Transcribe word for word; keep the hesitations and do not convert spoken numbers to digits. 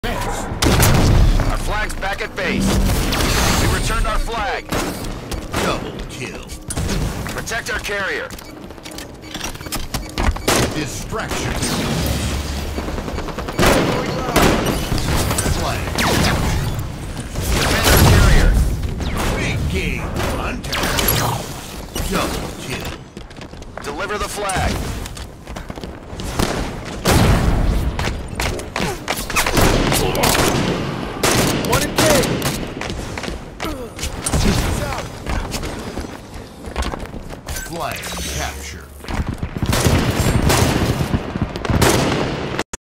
Our flag's back at base. We returned our flag. Double kill. Protect our carrier. Distraction. Flag. Defend our carrier. Big game hunter. Double kill. Deliver the flag.